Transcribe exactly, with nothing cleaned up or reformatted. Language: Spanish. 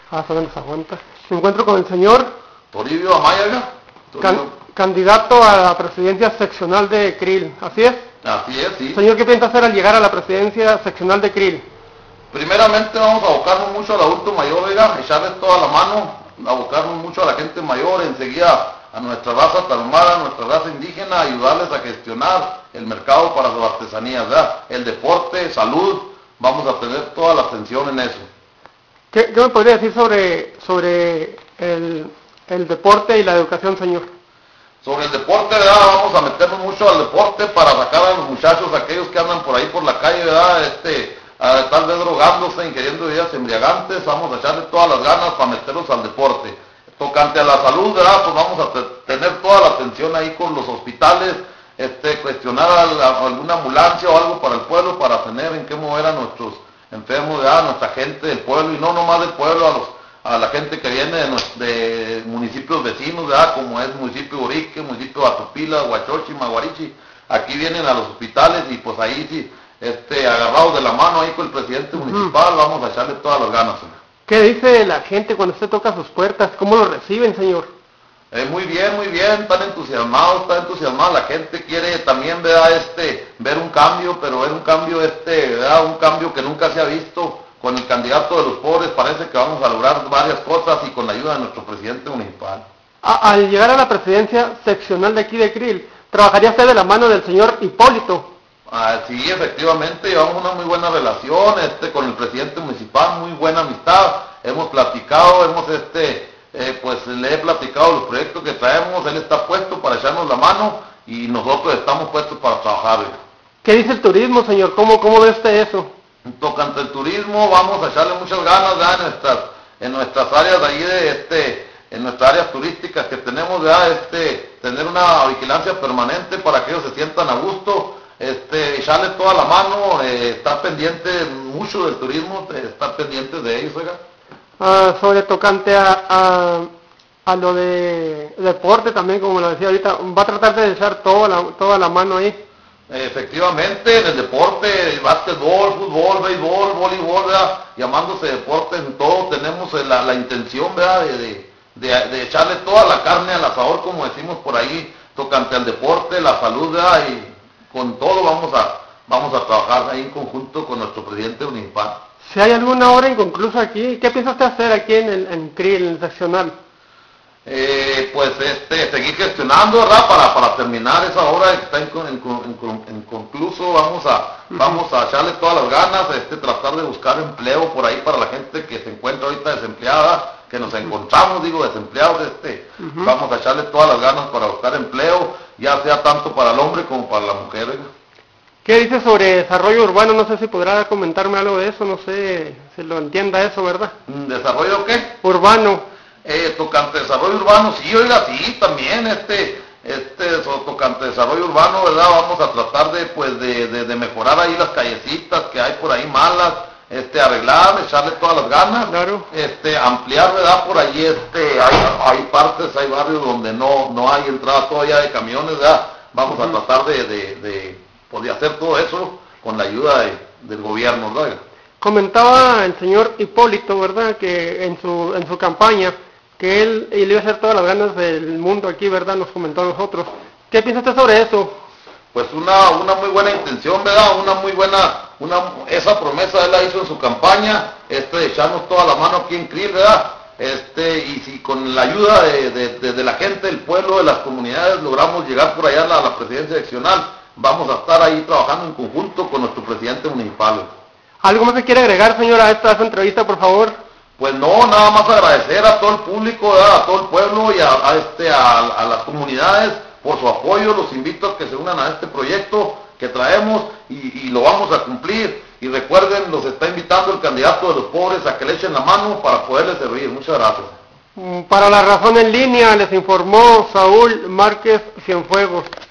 Ah, solamente se aguanta. Me encuentro con el señor Toribio Amaya, can, candidato a la presidencia seccional de C R I L, ¿así es? Así es, sí. Señor, ¿qué piensa hacer al llegar a la presidencia seccional de C R I L? Primeramente vamos a abocarnos mucho al adulto mayor, oiga, echarle toda la mano, abocarnos mucho a la gente mayor, enseguida a nuestra raza tarahumara, a nuestra raza indígena, ayudarles a gestionar el mercado para sus artesanías, ¿verdad? El deporte, salud, vamos a tener toda la atención en eso. ¿Qué, qué me podría decir sobre, sobre el, el deporte y la educación, señor? Sobre el deporte, ¿verdad? Vamos a meternos mucho al deporte para sacar a los muchachos, aquellos que andan por ahí por la calle, ¿verdad? Este, a, tal vez drogándose, ingiriendo bebidas embriagantes, vamos a echarle todas las ganas para meterlos al deporte. Tocante a la salud, ¿verdad? Pues vamos a te tener toda la atención ahí con los hospitales, este, cuestionar a, la, a alguna ambulancia o algo para el pueblo para tener en qué mover a nuestros enfermos, ¿verdad? A nuestra gente del pueblo, y no nomás del pueblo, a los a la gente que viene de, de municipios vecinos, ¿verdad? Como es el municipio de Urique, municipio de Atupila, Huachochi, Maguarichi. Aquí vienen a los hospitales y pues ahí sí, este, agarrados de la mano ahí con el presidente uh-huh. municipal, vamos a echarle todas las ganas, señor. ¿Qué dice la gente cuando usted toca sus puertas? ¿Cómo lo reciben, señor? Eh, muy bien, muy bien, están entusiasmados, están entusiasmados, la gente quiere también, ¿verdad? Este, ver un cambio, pero ver un cambio, este, ¿verdad? Un cambio que nunca se ha visto. Con el candidato de los pobres parece que vamos a lograr varias cosas y con la ayuda de nuestro presidente municipal. A, al llegar a la presidencia seccional de aquí de C R I L, ¿trabajaría usted de la mano del señor Hipólito? Ah, sí, efectivamente, llevamos una muy buena relación este, con el presidente municipal, muy buena amistad, hemos platicado, hemos, este, eh, pues le he platicado los proyectos que traemos, él está puesto para echarnos la mano y nosotros estamos puestos para trabajar. ¿Qué dice el turismo, señor? ¿Cómo, cómo ve usted eso? Tocante el turismo, vamos a echarle muchas ganas ¿verdad? en nuestras en nuestras áreas de ahí de este en nuestras áreas turísticas que tenemos ¿verdad? este tener una vigilancia permanente para que ellos se sientan a gusto, este echarle toda la mano, eh, estar pendiente mucho del turismo, eh, estar pendientes de ellos, oiga. Ah, sobre tocante a, a a lo de deporte también, como lo decía ahorita, va a tratar de echar toda la toda la mano ahí. Efectivamente, en el deporte, básquetbol, fútbol, béisbol, voleibol, ¿verdad? Llamándose deporte en todo, tenemos la, la intención, ¿verdad? De, de, de, de echarle toda la carne al asador, como decimos por ahí, tocante al deporte, la salud, ¿verdad? Y con todo vamos a, vamos a trabajar ahí en conjunto con nuestro presidente municipal. Si hay alguna hora inconclusa aquí, ¿qué piensa usted hacer aquí en el en C R I L, en el seccional? Eh, pues este, seguir gestionando, ¿verdad? Para, para terminar esa obra que está inconcluso, vamos a, uh-huh. vamos a echarle todas las ganas, este, tratar de buscar empleo por ahí para la gente que se encuentra ahorita desempleada, que nos encontramos, digo, desempleados, este, uh-huh. vamos a echarle todas las ganas para buscar empleo, ya sea tanto para el hombre como para la mujer, ¿verdad? ¿Qué dice sobre desarrollo urbano? No sé si podrá comentarme algo de eso, no sé si lo entienda eso, ¿verdad? ¿Desarrollo qué? Urbano. Eh, tocante desarrollo urbano, sí, oiga, sí, también, este, este, so, tocante desarrollo urbano, ¿verdad? Vamos a tratar de, pues, de, de, de mejorar ahí las callecitas que hay por ahí malas, este, arreglar, echarle todas las ganas, claro. este, ampliar, ¿verdad? Por ahí, este, hay, hay partes, hay barrios donde no, no hay entrada todavía de camiones, ¿verdad? Vamos uh-huh. a tratar de, de, de, pues, de hacer todo eso con la ayuda de, del gobierno, ¿verdad? Comentaba el señor Hipólito, ¿verdad? Que en su, en su campaña, que él, él iba a hacer todas las ganas del mundo aquí, ¿verdad? Nos comentó a nosotros. ¿Qué piensa usted sobre eso? Pues una, una muy buena intención, ¿verdad? Una muy buena, una, esa promesa él la hizo en su campaña, este, de echarnos toda la mano aquí en C R I L, ¿verdad? Este, y si con la ayuda de, de, de, de la gente, del pueblo, de las comunidades, logramos llegar por allá a la, a la presidencia seccional, vamos a estar ahí trabajando en conjunto con nuestro presidente municipal. ¿Algo más que quiere agregar, señora, a esta, a esta entrevista, por favor? Pues no, nada más agradecer a todo el público, ¿verdad? A todo el pueblo y a, a, este, a, a las comunidades por su apoyo. Los invito a que se unan a este proyecto que traemos y, y lo vamos a cumplir. Y recuerden, los está invitando el candidato de los pobres a que le echen la mano para poderles servir. Muchas gracias. Para La Razón en Línea les informó Saúl Márquez Cienfuegos.